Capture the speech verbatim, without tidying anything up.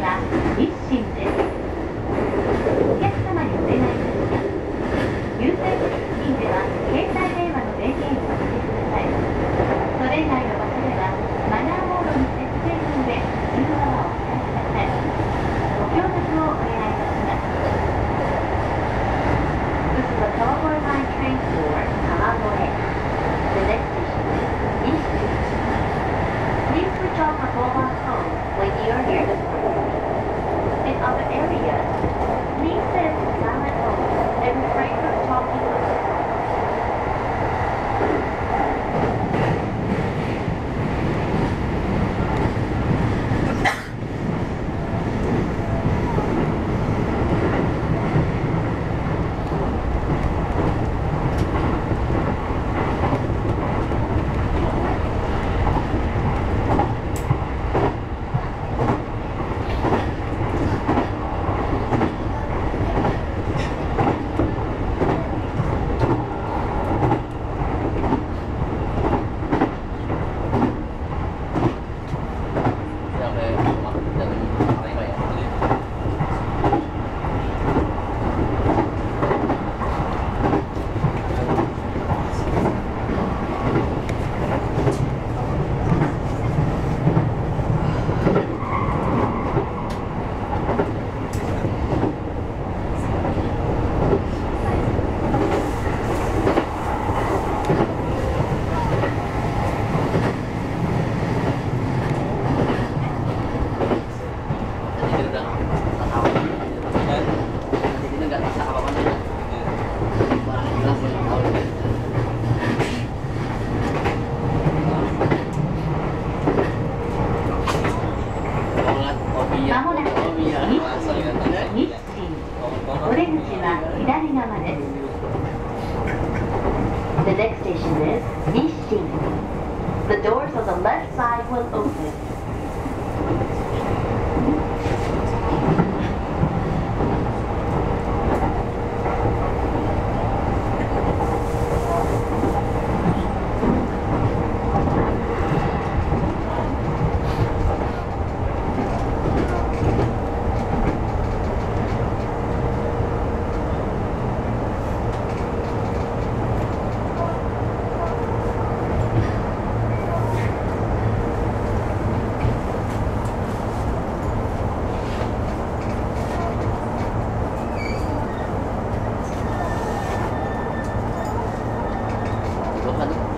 は日清です。お客様にお願いいたします。優先席付近では携帯電話の電源をおしてください。それ以外の場所ではマナーモードに設定の上、通話はお控えください。ご協力をお願いいたします。This is a Tower Line train for Kawagoe. The next station is Nishin. Please switch off the mobile phone when you are near the platform. In other areas, please set silent mode and refrain from talking with others. The next station is Nishin. The doors on the left side will open. どうかな。